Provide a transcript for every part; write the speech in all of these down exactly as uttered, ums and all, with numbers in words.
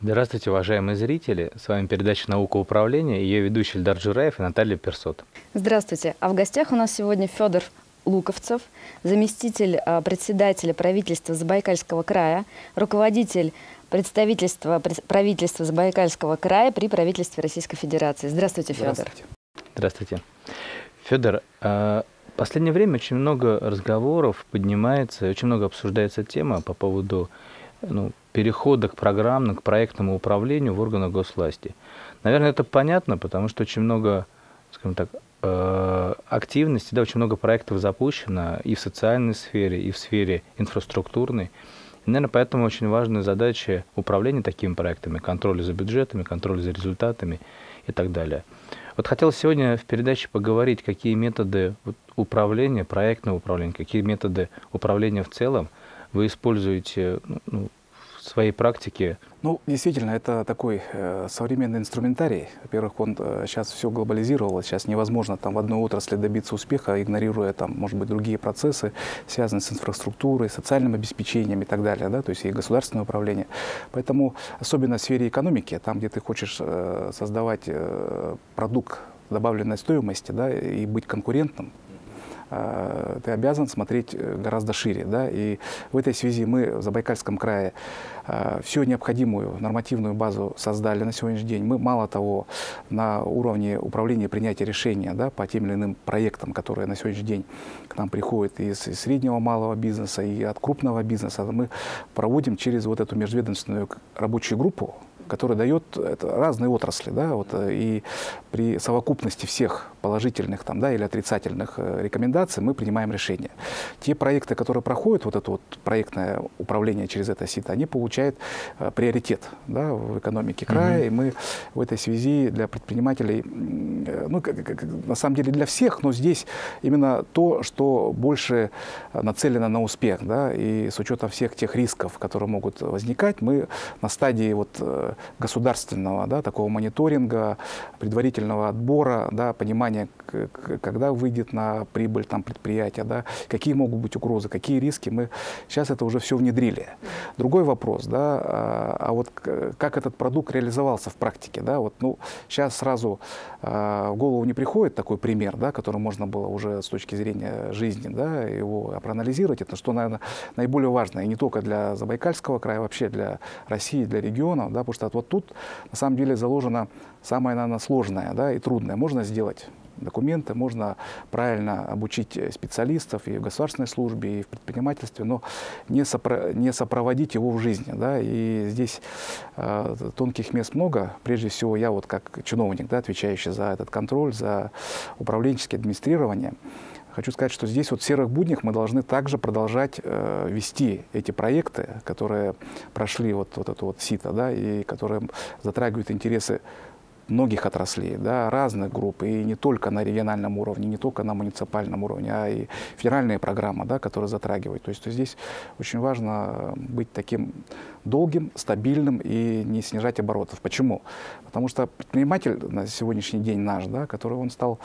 Здравствуйте, уважаемые зрители! С вами передача «Наука управления» и ее ведущий Эльдар Джураев и Наталья Персот. Здравствуйте! А в гостях у нас сегодня Федор Луковцев, заместитель а, председателя правительства Забайкальского края, руководитель представительства правительства Забайкальского края при правительстве Российской Федерации. Здравствуйте, Федор. Здравствуйте. Здравствуйте. Федор, в последнее время очень много разговоров поднимается, очень много обсуждается тема по поводу ну, перехода к программному, к проектному управлению в органах госвласти. Наверное, это понятно, потому что очень много, скажем так, активности, да, очень много проектов запущено и в социальной сфере, и в сфере инфраструктурной. И, наверное, поэтому очень важная задача управления такими проектами, контроля за бюджетами, контроля за результатами и так далее. Вот хотелось сегодня в передаче поговорить, какие методы управления, проектного управления, какие методы управления в целом вы используете ну, в своей практике. Ну, действительно, это такой э, современный инструментарий. Во-первых, он э, сейчас все глобализировалось, сейчас невозможно там в одной отрасли добиться успеха, игнорируя там, может быть, другие процессы, связанные с инфраструктурой, социальным обеспечением и так далее, да, то есть и государственное управление. Поэтому, особенно в сфере экономики, там, где ты хочешь э, создавать э, продукт добавленной стоимости, да, и быть конкурентным, ты обязан смотреть гораздо шире. Да? И в этой связи мы в Забайкальском крае всю необходимую нормативную базу создали на сегодняшний день. Мы, мало того, на уровне управления принятия решения, да, по тем или иным проектам, которые на сегодняшний день к нам приходят из среднего малого бизнеса и от крупного бизнеса, мы проводим через вот эту межведомственную рабочую группу, который дает это, разные отрасли, да, вот, и при совокупности всех положительных там, да, или отрицательных рекомендаций мы принимаем решения. Те проекты, которые проходят вот это вот проектное управление через это сито, они получают а, приоритет, да, в экономике края, mm-hmm. и мы в этой связи для предпринимателей, ну, как, как, на самом деле для всех, но здесь именно то, что больше нацелено на успех, да, и с учетом всех тех рисков, которые могут возникать, мы на стадии вот государственного, да, такого мониторинга, предварительного отбора, да, понимания, когда выйдет на прибыль там, предприятие, да, какие могут быть угрозы, какие риски, мы сейчас это уже все внедрили. Другой вопрос, да, а, а вот как этот продукт реализовался в практике, да, вот, ну, сейчас сразу а, в голову не приходит такой пример, да, который можно было уже с точки зрения жизни, да, его проанализировать, это что, наверное, наиболее важно, и не только для Забайкальского края, вообще для России, для регионов, да, потому что вот тут на самом деле заложено самое, наверное, сложное, да, и трудное. Можно сделать документы, можно правильно обучить специалистов и в государственной службе, и в предпринимательстве, но не, сопро не сопроводить его в жизни. Да, и здесь э, тонких мест много. Прежде всего, я вот как чиновник, да, отвечающий за этот контроль, за управленческое администрирование, хочу сказать, что здесь вот в серых буднях мы должны также продолжать э, вести эти проекты, которые прошли вот, вот это вот сито, да, и которые затрагивают интересы многих отраслей, да, разных групп, и не только на региональном уровне, не только на муниципальном уровне, а и федеральные программы, да, которые затрагивают. То есть то здесь очень важно быть таким долгим, стабильным и не снижать оборотов. Почему? Потому что предприниматель на сегодняшний день наш, да, который он стал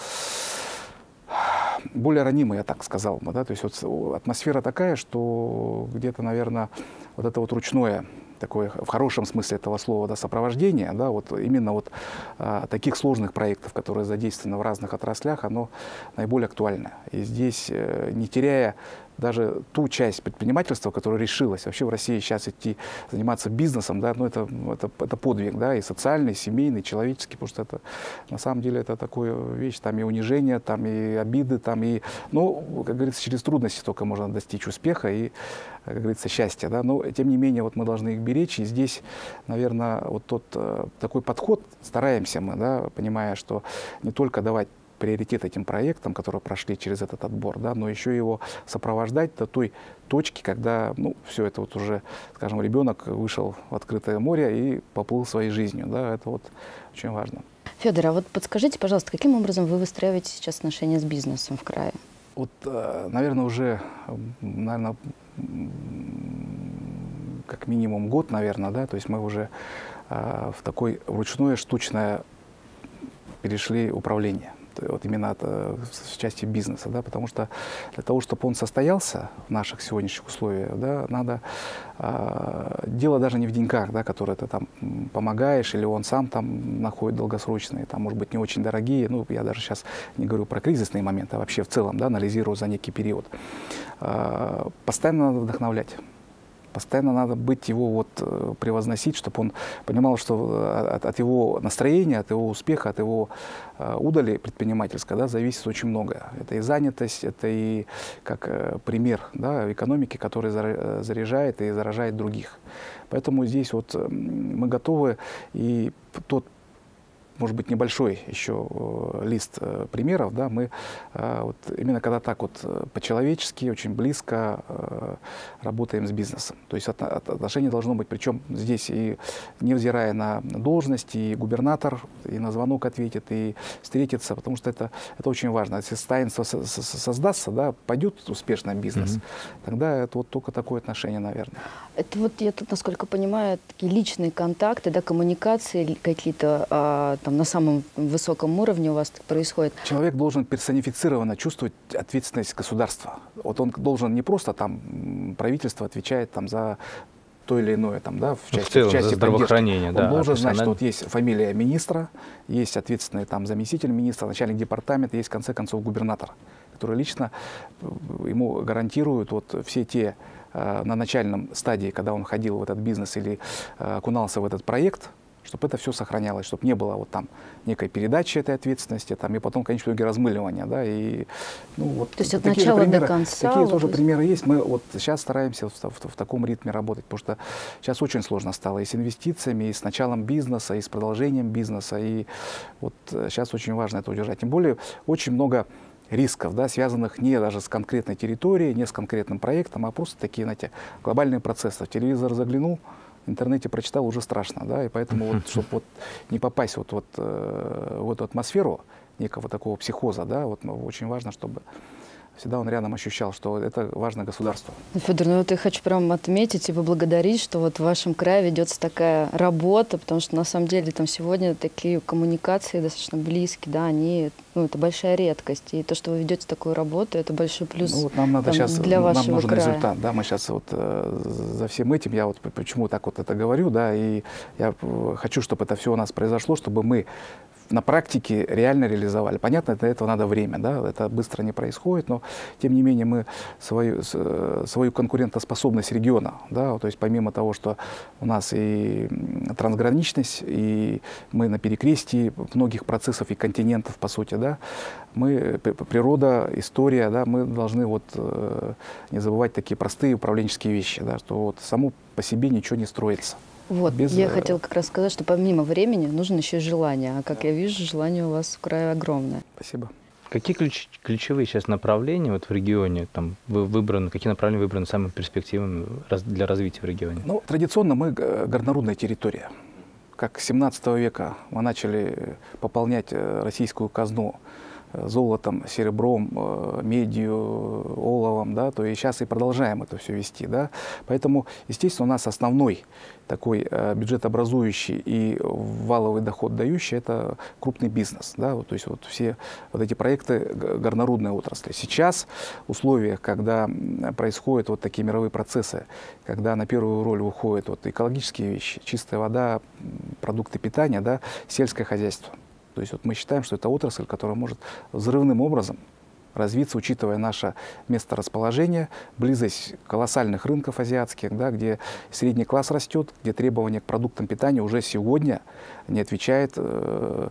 более ранимый, я так сказал бы, да, то есть вот атмосфера такая, что где-то, наверное, вот это вот ручное, такое в хорошем смысле этого слова, да, сопровождение, да, вот именно вот а, таких сложных проектов, которые задействованы в разных отраслях, оно наиболее актуально. И здесь, э, не теряя даже ту часть предпринимательства, которая решилась вообще в России сейчас идти заниматься бизнесом, да, ну это, это, это подвиг, да, и социальный, и семейный, и человеческий, потому что это на самом деле это такая вещь, там и унижение, там и обиды, там и, ну, как говорится, через трудности только можно достичь успеха и, как говорится, счастья, да, но тем не менее вот мы должны их беречь, и здесь, наверное, вот тот такой подход стараемся мы, да, понимая, что не только давать приоритет этим проектам, которые прошли через этот отбор, да, но еще его сопровождать до той точки, когда, ну, все это вот уже, скажем, ребенок вышел в открытое море и поплыл своей жизнью, да, это вот очень важно. Федор, а вот подскажите, пожалуйста, каким образом вы выстраиваете сейчас отношения с бизнесом в крае? Вот, наверное, уже, наверное, как минимум год, наверное, да, то есть мы уже в такое ручное, штучное перешли управление. вот именно от, в части бизнеса, да, потому что для того, чтобы он состоялся в наших сегодняшних условиях, да, надо э, дело даже не в деньгах, да, которые ты там помогаешь, или он сам там находит долгосрочные, там, может быть, не очень дорогие, ну, я даже сейчас не говорю про кризисные моменты, а вообще в целом, да, анализирую за некий период. Э, постоянно надо вдохновлять. Постоянно надо быть его вот превозносить, чтобы он понимал, что от, от его настроения, от его успеха, от его э, удали предпринимательской, да, зависит очень многое. Это и занятость, это и как э, пример, да, экономики, который заряжает и заражает других. Поэтому здесь вот мы готовы, и тот, может быть, небольшой еще лист примеров, да, мы вот именно когда так вот по-человечески, очень близко работаем с бизнесом. То есть отношение должно быть, причем здесь и невзирая на должность, и губернатор, и на звонок ответит, и встретится, потому что это, это очень важно. Если таинство создастся, да, пойдет успешно бизнес, mm-hmm. тогда это вот только такое отношение, наверное. Это вот, я тут, насколько понимаю, такие личные контакты, да, коммуникации какие-то а, там на самом высоком уровне у вас так происходит. Человек должен персонифицированно чувствовать ответственность государства. Вот он должен не просто там правительство отвечает там за то или иное, там, да, в части, в целом, в части за здравоохранение, он да, должен знать, что вот есть фамилия министра, есть ответственный там заместитель министра, начальник департамента, есть в конце концов губернатор, который лично ему гарантирует вот все те э, на начальном стадии, когда он входил в этот бизнес или э, окунался в этот проект, чтобы это все сохранялось, чтобы не было вот там некой передачи этой ответственности, там, и потом, конечно, в итоге размыливания, да, и, ну, вот. То есть от начала примеры, до конца? Такие тоже примеры есть. Мы вот сейчас стараемся в, в, в таком ритме работать, потому что сейчас очень сложно стало и с инвестициями, и с началом бизнеса, и с продолжением бизнеса, и вот сейчас очень важно это удержать. Тем более очень много рисков, да, связанных не даже с конкретной территорией, не с конкретным проектом, а просто такие, знаете, глобальные процессы. В телевизор заглянул, в интернете прочитал, уже страшно, да, и поэтому вот, чтобы вот не попасть вот, вот э, в эту атмосферу некого такого психоза, да, вот очень важно, чтобы всегда он рядом ощущал, что это важно государству. Федор, ну вот я хочу прям отметить и поблагодарить, что вот в вашем крае ведется такая работа, потому что на самом деле там сегодня такие коммуникации достаточно близкие, да, они, ну, это большая редкость. И то, что вы ведете такую работу, это большой плюс. Ну, вот нам надо там, сейчас, для нам вашего нужен края. результат, да, мы сейчас вот э, за всем этим, я вот почему так вот это говорю, да, и я хочу, чтобы это все у нас произошло, чтобы мы на практике реально реализовали. Понятно, для этого надо время, да, это быстро не происходит, но тем не менее мы свою, свою конкурентоспособность региона, да, то есть помимо того, что у нас и трансграничность, и мы на перекрестии многих процессов и континентов, по сути, да, мы, природа, история, да, мы должны вот не забывать такие простые управленческие вещи, да, что вот само по себе ничего не строится. Вот, Без... я хотела как раз сказать, что помимо времени нужно еще и желание. А как я вижу, желание у вас в крае огромное. Спасибо. Какие ключ, ключевые сейчас направления вот в регионе, там, вы выбраны, какие направления выбраны самыми перспективными для развития в регионе? Ну, традиционно мы горнорудная территория. Как с семнадцатого века мы начали пополнять российскую казну золотом, серебром, медью, оловом, да, то и сейчас и продолжаем это все вести, да. Поэтому, естественно, у нас основной такой э, бюджетообразующий и валовый доход дающий — это крупный бизнес, да, вот, то есть вот все вот эти проекты горнорудной отрасли. Сейчас в условиях, когда происходят вот такие мировые процессы, когда на первую роль выходят вот экологические вещи, чистая вода, продукты питания, да, сельское хозяйство. То есть вот мы считаем, что это отрасль, которая может взрывным образом развиться, учитывая наше месторасположение, близость колоссальных рынков азиатских, да, где средний класс растет, где требования к продуктам питания уже сегодня не отвечает э,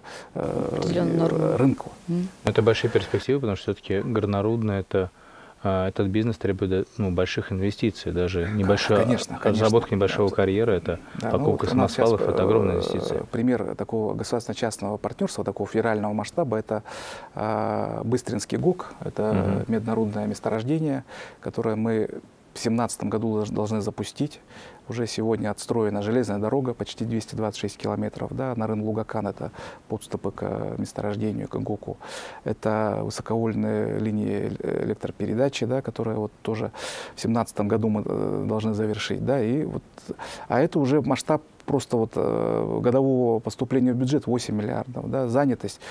э, рынку. Это большие перспективы, потому что все-таки горнорудное — это этот бизнес требует, ну, больших инвестиций, даже небольшая конечно, разработка конечно. небольшого да. карьера, это да, покупка ну, самосвалов, это огромная инвестиция. Пример такого государственно-частного партнерства, такого федерального масштаба, это э, Быстринский ГОК, это угу. меднорудное месторождение, которое мы в две тысячи семнадцатом году должны запустить. Уже сегодня отстроена железная дорога, почти двести двадцать шесть километров, да, Нарын-Лугакан, это подступы к месторождению, к ГОКу. Это высоковольтные линии электропередачи, да, которые вот тоже в две тысячи семнадцатом году мы должны завершить. Да, и вот, а это уже масштаб просто вот годового поступления в бюджет восемь миллиардов, да, занятость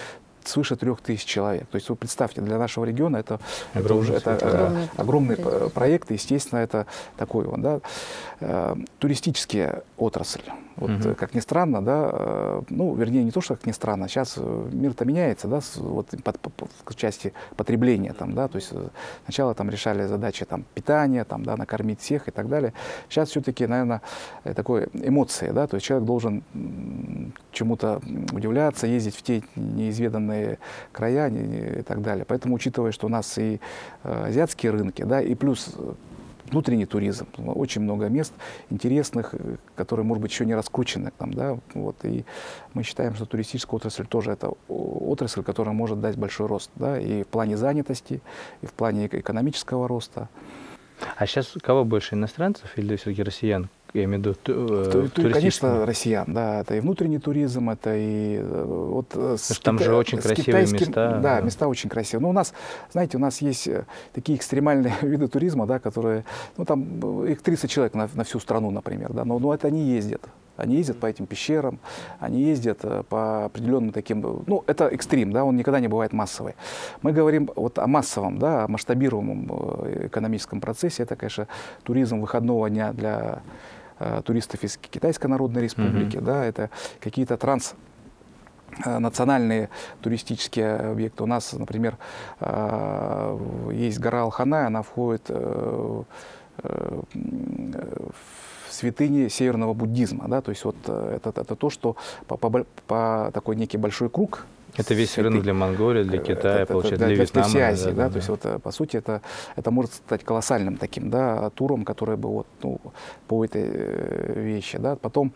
свыше трех тысяч человек. То есть вы представьте, для нашего региона это, это огромный, уже это, огромный, огромный проект. проект, и, естественно, это такой вот, да, э, туристическая отрасль. Вот, угу. как ни странно, да, э, ну, вернее, не то, что как ни странно, сейчас мир-то меняется, да, с, вот, под, по, по, в части потребления, там, да, то есть сначала там решали задачи там, питания, там, да, накормить всех и так далее. Сейчас все-таки, наверное, такой эмоции, да, то есть человек должен чему-то удивляться, ездить в те неизведанные края и так далее. Поэтому, учитывая, что у нас и азиатские рынки, да, и плюс внутренний туризм, очень много мест интересных, которые, может быть, еще не раскручены. Там, да, вот, и мы считаем, что туристическая отрасль тоже это отрасль, которая может дать большой рост, да, и в плане занятости, и в плане экономического роста. А сейчас кого больше, иностранцев или все-таки россиян? Я имею в виду э, Ту, Конечно, россиян, да, это и внутренний туризм, это и вот с там кита... же очень красивые места. Да, да, места очень красивые. Но у нас, знаете, у нас есть такие экстремальные виды туризма, да, которые, ну там их тридцать человек на, на всю страну, например, да, но, но это они ездят. Они ездят по этим пещерам, они ездят по определенным таким, ну, это экстрим, да, он никогда не бывает массовый. Мы говорим вот о массовом, да, о масштабируемом экономическом процессе. Это, конечно, туризм выходного дня для э, туристов из Китайской Народной Республики, mm-hmm. да, это какие-то транс национальные туристические объекты. У нас, например, э, есть гора Алханай, она входит э, э, в святыни северного буддизма, да, то есть вот это, это то, что по, по, по такой некий большой круг. Это весь святынь. Рынок для Монголии, для Китая, это, получается, для, для Вьетнама. Для Азии, да, да, да, то есть вот по сути это, это может стать колоссальным таким, да, туром, который бы вот, ну, по этой вещи, да, потом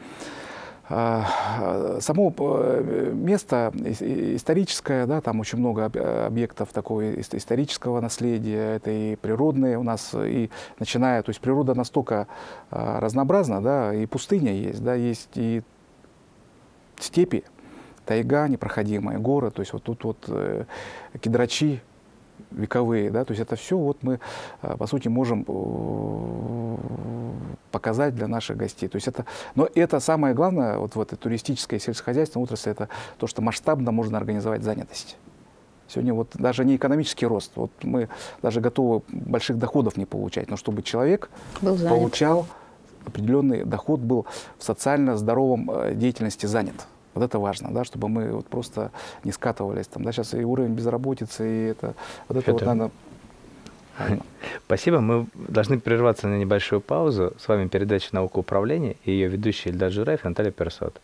само место историческое, да, там очень много объектов такого исторического наследия, это и природные у нас, и начиная, то есть природа настолько разнообразна, да, и пустыня есть, да, есть и степи, тайга непроходимая, горы, то есть вот тут вот кедрачи вековые, да, то есть это все вот мы, по сути, можем показать для наших гостей. То есть это, но это самое главное вот в этой туристической и сельскохозяйственной отрасли, это то, что масштабно можно организовать занятость. Сегодня вот даже не экономический рост, вот мы даже готовы больших доходов не получать, но чтобы человек получал определенный доход, был в социально здоровом деятельности занят. Вот это важно, да, чтобы мы вот просто не скатывались. Там, да, сейчас и уровень безработицы, и это, вот это вот надо... Спасибо. Мы должны прерваться на небольшую паузу. С вами передача «Наука управления» и ее ведущие Эльдар Джураев и Наталья Персот.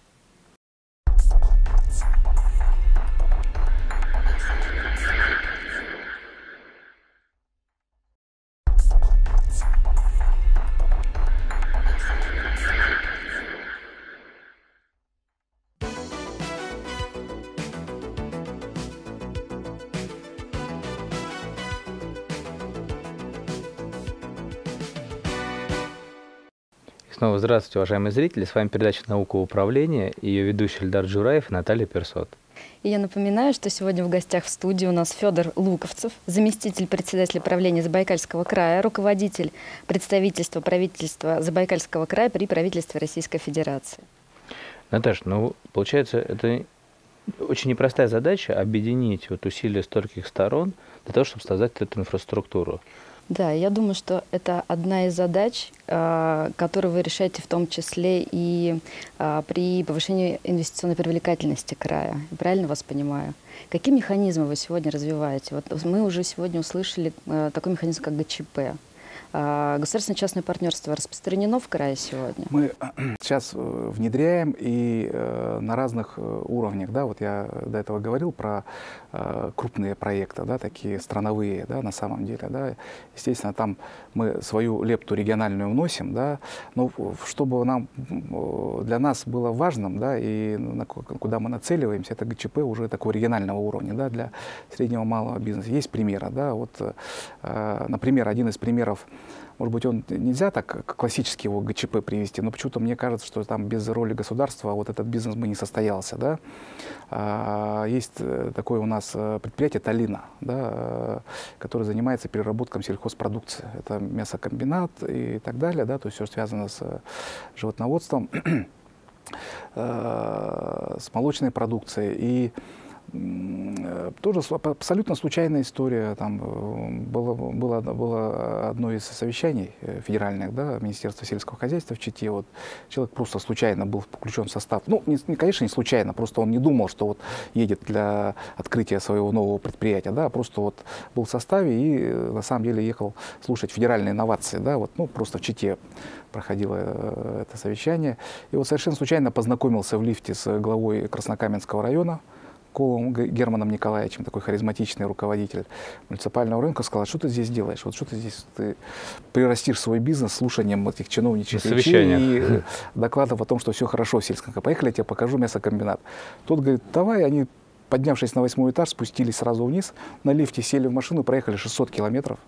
Снова здравствуйте, уважаемые зрители. С вами передача «Наука управления» и ее ведущий Эльдар Джураев и Наталья Персот. И я напоминаю, что сегодня в гостях в студии у нас Федор Луковцев, заместитель председателя правления Забайкальского края, руководитель представительства правительства Забайкальского края при правительстве Российской Федерации. Наташа, ну, получается, это очень непростая задача объединить вот усилия стольких сторон для того, чтобы создать эту инфраструктуру. Да, я думаю, что это одна из задач, которые вы решаете в том числе и при повышении инвестиционной привлекательности края. Правильно вас понимаю? Какие механизмы вы сегодня развиваете? Вот мы уже сегодня услышали такой механизм, как ГЧП. Государственно-частное партнерство распространено в крае сегодня? Мы сейчас внедряем и на разных уровнях. Да, вот я до этого говорил про крупные проекты, да, такие страновые, да, на самом деле. Да. Естественно, там мы свою лепту региональную вносим, да, но чтобы нам, для нас было важным, да, и куда мы нацеливаемся, это ГЧП уже такого регионального уровня, да, для среднего малого бизнеса. Есть примеры, да, вот, например, один из примеров. Может быть, он нельзя так классически его ГЧП привести, но почему-то мне кажется, что там без роли государства вот этот бизнес бы не состоялся. Да? А, есть такое у нас предприятие «Талина», да, которое занимается переработкой сельхозпродукции. Это мясокомбинат и так далее, да, то есть все связано с животноводством, с молочной продукцией. И тоже абсолютно случайная история. Там было, было, было одно из совещаний федеральных, да, Министерства сельского хозяйства в Чите. Вот человек просто случайно был включен в состав. Ну, не, конечно, не случайно, просто он не думал, что вот едет для открытия своего нового предприятия, да, просто вот был в составе и на самом деле ехал слушать федеральные инновации, да, вот, ну, просто в Чите проходило это совещание. И вот совершенно случайно познакомился в лифте с главой Краснокаменского района, Колом Германом Николаевичем, такой харизматичный руководитель муниципального рынка, сказал: что ты здесь делаешь? Вот что ты здесь, ты прирастишь свой бизнес слушанием этих чиновничьих речей и докладов о том, что все хорошо в сельском. Поехали, я тебе покажу мясокомбинат. Тот говорит: давай. Они, поднявшись на восьмой этаж, спустились сразу вниз, на лифте сели в машину, проехали шестьсот километров.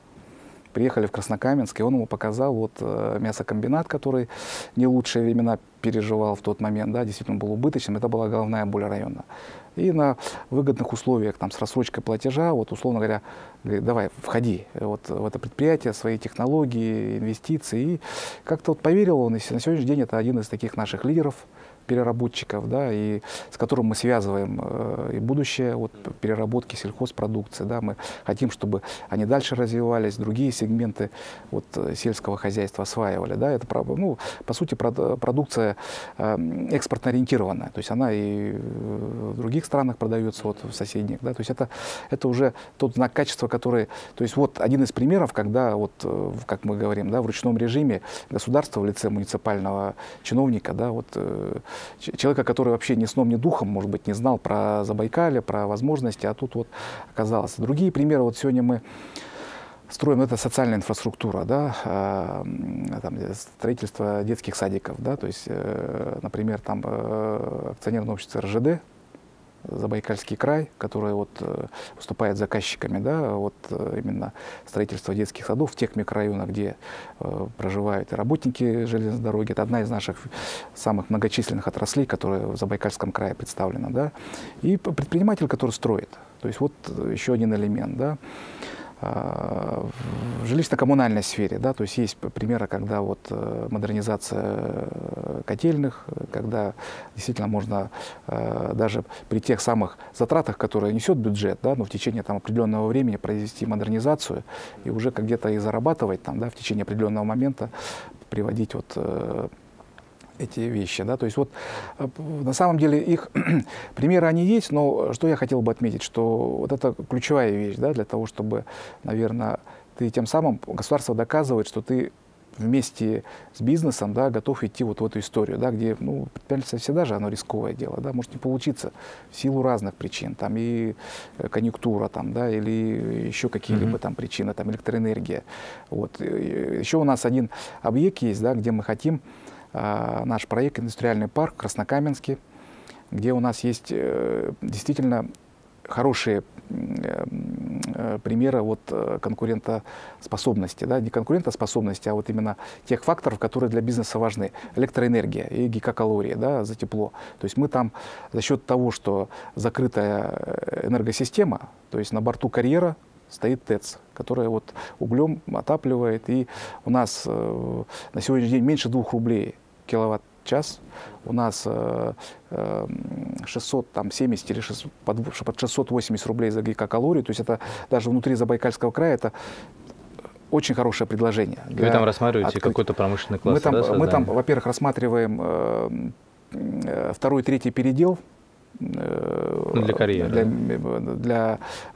Приехали в Краснокаменск, и он ему показал вот э, мясокомбинат, который не лучшие времена переживал в тот момент, да, действительно был убыточным. Это была головная боль района. И на выгодных условиях, там, с рассрочкой платежа, вот, условно говоря, говорит: давай, входи вот, в это предприятие, свои технологии, инвестиции. И как-то вот поверил он, и на сегодняшний день это один из таких наших лидеров, переработчиков, да, и с которым мы связываем э, и будущее вот, переработки сельхозпродукции. Да, мы хотим, чтобы они дальше развивались, другие сегменты вот, сельского хозяйства осваивали. Да, это, ну, по сути, продукция э, экспортно ориентированная, то есть она и в других странах продается, вот, в соседних. Да, то есть это, это уже тот знак качества, который... То есть вот один из примеров, когда, вот, как мы говорим, да, в ручном режиме государство в лице муниципального чиновника, да, вот, человека, который вообще ни сном, ни духом, может быть, не знал про Забайкалье, про возможности, а тут вот оказалось. Другие примеры, вот сегодня мы строим, это социальная инфраструктура, да, э, там, строительство детских садиков, да, то есть, э, например, там э, акционерное общество эр жэ дэ, Забайкальский край, который вот, э, выступает заказчиками, да, вот, э, именно строительство детских садов в тех микрорайонах, где э, проживают и работники железной дороги. Это одна из наших самых многочисленных отраслей, которая в Забайкальском крае представлена. Да. И предприниматель, который строит. То есть вот еще один элемент. Да. В жилищно-коммунальной сфере, да, то есть есть примеры, когда вот модернизация котельных, когда действительно можно даже при тех самых затратах, которые несет бюджет, да, но в течение там определенного времени произвести модернизацию и уже как где-то и зарабатывать там, да, в течение определенного момента приводить вот эти вещи, да, то есть вот на самом деле их примеры они есть, но что я хотел бы отметить, что вот это ключевая вещь, да, для того, чтобы, наверное, ты тем самым, государство доказывает, что ты вместе с бизнесом, да, готов идти вот в эту историю, да, где, ну, предпринимательство всегда же оно рисковое дело, да, может не получиться в силу разных причин, там и конъюнктура, там, да, или еще какие-либо mm-hmm. там причины, там электроэнергия. Вот. Еще у нас один объект есть, да, где мы хотим наш проект «Индустриальный парк» в Краснокаменске, где у нас есть э, действительно хорошие э, э, примеры вот, конкурентоспособности. Да? Не конкурентоспособности, а вот именно тех факторов, которые для бизнеса важны. Электроэнергия и гигакалории, да, за тепло. То есть мы там за счет того, что закрытая энергосистема, то есть на борту карьера стоит ТЭЦ, которая вот углем отапливает. И у нас э, на сегодняшний день меньше двух рублей киловатт-час. У нас э, э, шестьсот семьдесят или шестьсот, под шестьсот восемьдесят рублей за гигакалорию. То есть это даже внутри Забайкальского края это очень хорошее предложение. Вы там рассматриваете какой-то промышленный класс? Мы там, да, мы там во-первых, рассматриваем э, э, второй, третий передел. Ну, для карьеры. Для, для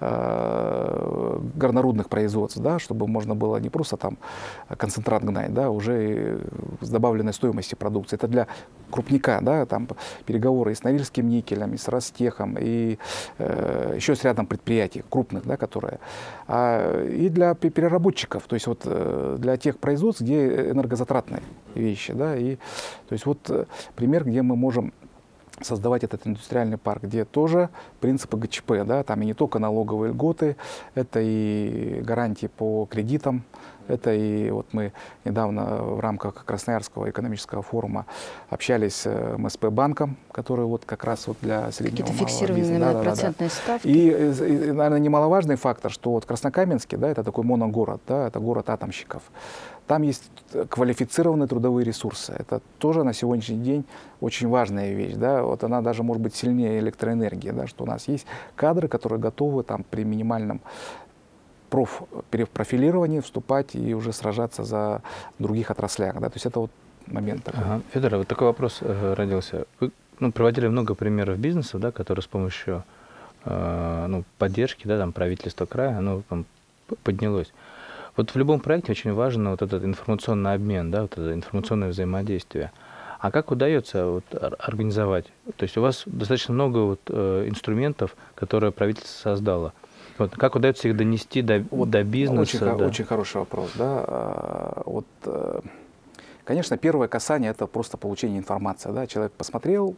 э, горнорудных производств, да, чтобы можно было не просто там концентрат гнать, да, уже с добавленной стоимостью продукции. Это для крупника, да, там переговоры и с Норильским никелем, и с Ростехом, и э, еще с рядом предприятий крупных, да, которые. А, и для переработчиков, то есть вот э, для тех производств, где энергозатратные вещи, да, и то есть вот э, пример, где мы можем создавать этот индустриальный парк, где тоже принципы гэ че пэ, да, там и не только налоговые льготы, это и гарантии по кредитам, это и вот мы недавно в рамках Красноярского экономического форума общались с эм эс пэ банком, который вот как раз вот для среднего малого бизнеса. Какие-то фиксированные да, процентные да, да. ставки. И, и, наверное, немаловажный фактор, что вот Краснокаменский, да, это такой моногород, да, это город атомщиков. там есть квалифицированные трудовые ресурсы. Это тоже на сегодняшний день очень важная вещь. Да? Вот она даже может быть сильнее электроэнергии, да? Что у нас есть кадры, которые готовы там, при минимальном проф, перепрофилировании вступать и уже сражаться за других отраслях. Да? То есть это вот момент такой. Ага. Федор, вот такой вопрос э, родился. Вы ну, проводили много примеров бизнесов, да, которые с помощью э, ну, поддержки да, там, правительства края оно там, поднялось. Вот в любом проекте очень важен вот этот информационный обмен, да, вот это информационное взаимодействие. А как удается вот, организовать? То есть у вас достаточно много вот, э, инструментов, которые правительство создало. Вот, как удается их донести до, вот до бизнеса? Очень, да? очень хороший вопрос. Да? Вот, конечно, первое касание – это просто получение информации. Да? Человек посмотрел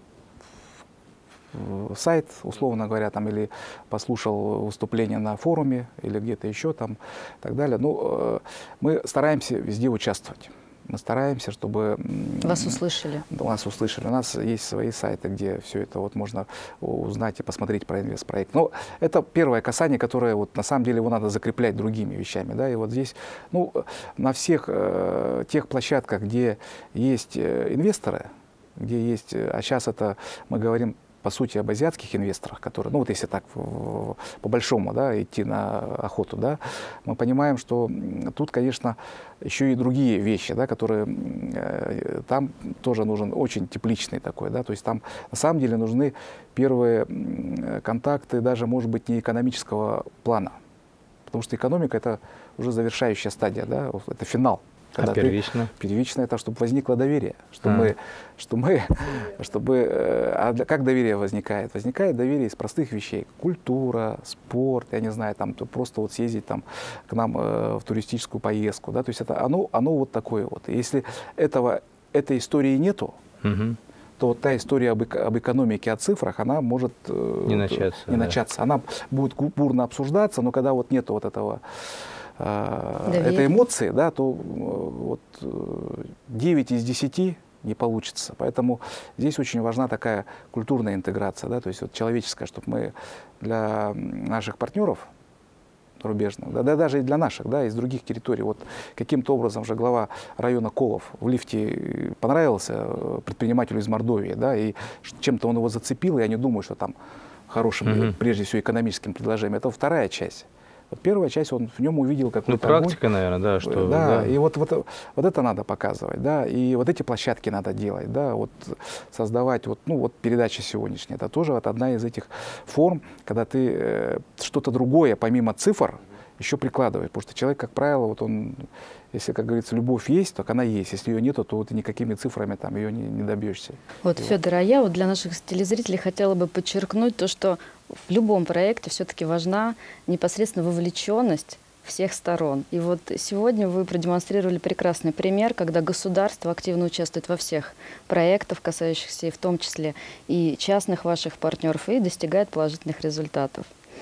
сайт, условно говоря, там, или послушал выступление на форуме, или где-то еще там, и так далее. Ну, мы стараемся везде участвовать. Мы стараемся, чтобы... Вас услышали. Вас услышали. У нас есть свои сайты, где все это вот можно узнать и посмотреть про инвестпроект. Но это первое касание, которое вот, на самом деле его надо закреплять другими вещами. Да? И вот здесь ну, на всех э, тех площадках, где есть инвесторы, где есть... А сейчас это мы говорим по сути об азиатских инвесторах, которые, ну вот если так по-большому да, идти на охоту, да, мы понимаем, что тут, конечно, еще и другие вещи, да, которые э, там тоже нужен очень тепличный такой, да, то есть там на самом деле нужны первые контакты даже, может быть, не экономического плана, потому что экономика — это уже завершающая стадия, да, это финал. А первично? Первично это, чтобы возникло доверие. Что а. мы, что мы, чтобы, а как доверие возникает? Возникает доверие из простых вещей. Культура, спорт, я не знаю, там, просто вот съездить там, к нам э, в туристическую поездку. Да? То есть это, оно, оно вот такое вот. И если этого, этой истории нету, угу. то вот та история об, об экономике, о цифрах, она может э, не начаться. Не да. начаться. Она будет бурно обсуждаться, но когда вот нету вот этого... Доверие. Этой эмоции, да, то вот девять из десяти не получится. Поэтому здесь очень важна такая культурная интеграция, да, то есть вот человеческая, чтобы мы для наших партнеров зарубежных, да, да даже и для наших, да, из других территорий, вот каким-то образом же глава района Колов в лифте понравился предпринимателю из Мордовии, да, и чем-то он его зацепил, и я не думаю, что там хорошим, mm-hmm. прежде всего, экономическим предложением. Это вторая часть. Вот первая часть, он в нем увидел какую-то... Ну, практика, огонь. Наверное, да. Что, да, да. И вот, вот, вот это надо показывать, да, и вот эти площадки надо делать, да, вот создавать, вот, ну, вот передача сегодняшняя, это тоже вот одна из этих форм, когда ты э, что-то другое, помимо цифр, еще прикладываешь, потому что человек, как правило, вот он, если, как говорится, любовь есть, так она есть, если ее нету, то вот никакими цифрами там ее не, не добьешься. Вот, Федор, а я вот для наших телезрителей хотела бы подчеркнуть то, что в любом проекте все-таки важна непосредственно вовлеченность всех сторон. И вот сегодня вы продемонстрировали прекрасный пример, когда государство активно участвует во всех проектах, касающихся и в том числе и частных ваших партнеров, и достигает положительных результатов.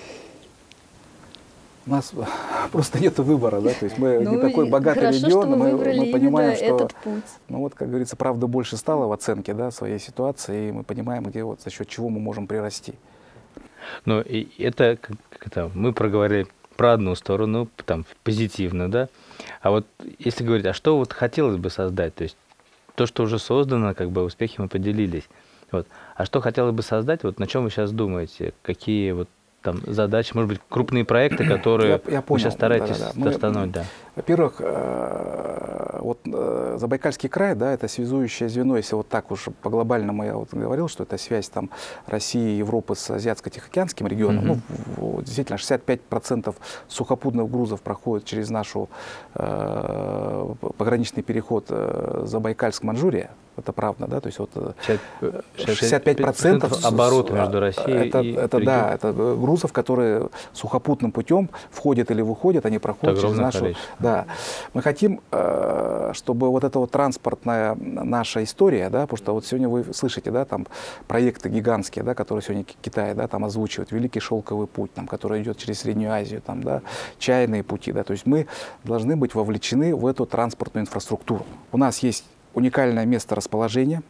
У нас просто нет выбора, да, то есть мы ну, не такой богатый хорошо, регион, мы, мы понимаем, что, этот путь. ну вот, как говорится, правда больше стало в оценке, да, своей ситуации, и мы понимаем, где вот за счет чего мы можем прирасти. Ну, и это, как это, мы проговорили про одну сторону, там, позитивную, да, а вот если говорить, а что вот хотелось бы создать, то есть то, что уже создано, как бы успехи мы поделились, вот, а что хотелось бы создать, вот на чем вы сейчас думаете, какие вот там задачи, может быть, крупные проекты, которые я, я понял, вы сейчас стараетесь да, да, да. достануть, да. Во-первых, э, вот э, Забайкальский край, да, это связующее звено, если вот так уж по-глобальному я вот говорил, что это связь там России, Европы с Азиатско-Тихоокеанским регионом. Mm-hmm. Ну, действительно, шестьдесят пять процентов сухопутных грузов проходит через нашу э, пограничный переход э, Забайкальск-Манчжурия. Это правда, да, то есть вот шестьдесят пять процентов оборота между Россией это, и это, да, это грузов, которые сухопутным путем входят или выходят, они проходят через нашу. Количество. Да, мы хотим, чтобы вот эта вот транспортная наша история, да, потому что вот сегодня вы слышите, да, там проекты гигантские, да, которые сегодня Китай, да, там озвучивает, Великий шелковый путь, там, который идет через Среднюю Азию, там, да, чайные пути, да, то есть мы должны быть вовлечены в эту транспортную инфраструктуру. У нас есть уникальное место расположения,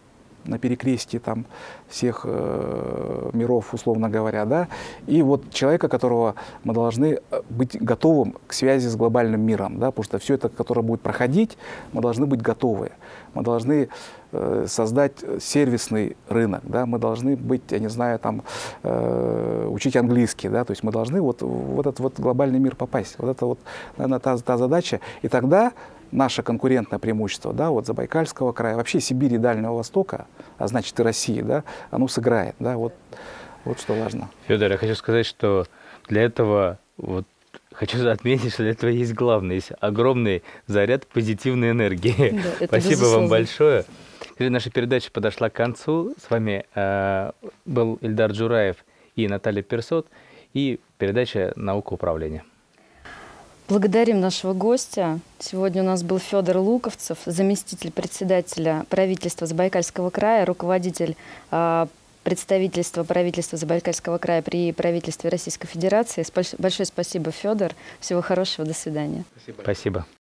на перекрестии там всех э, миров, условно говоря, да, и вот человека, которого мы должны быть готовым к связи с глобальным миром, да, потому что все это, которое будет проходить, мы должны быть готовы. Мы должны э, создать сервисный рынок, да, мы должны быть, я не знаю, там, э, учить английский, да, то есть мы должны вот в этот вот глобальный мир попасть. Вот это вот, наверное, та, та задача. И тогда наше конкурентное преимущество, да, вот Забайкальского края, вообще Сибири и Дальнего Востока, а значит и России, да, оно сыграет, да, вот, вот что важно. Федор, я хочу сказать, что для этого, вот, хочу отметить, что для этого есть главное, есть огромный заряд позитивной энергии. Да, спасибо безусловно. Вам большое. Наша передача подошла к концу. С вами э, был Ильдар Джураев и Наталья Персот, и передача «Наука управления». Благодарим нашего гостя. Сегодня у нас был Федор Луковцев, заместитель председателя правительства Забайкальского края, руководитель э, представительства правительства Забайкальского края при правительстве Российской Федерации. Большое спасибо, Федор. Всего хорошего. До свидания. Спасибо. Спасибо.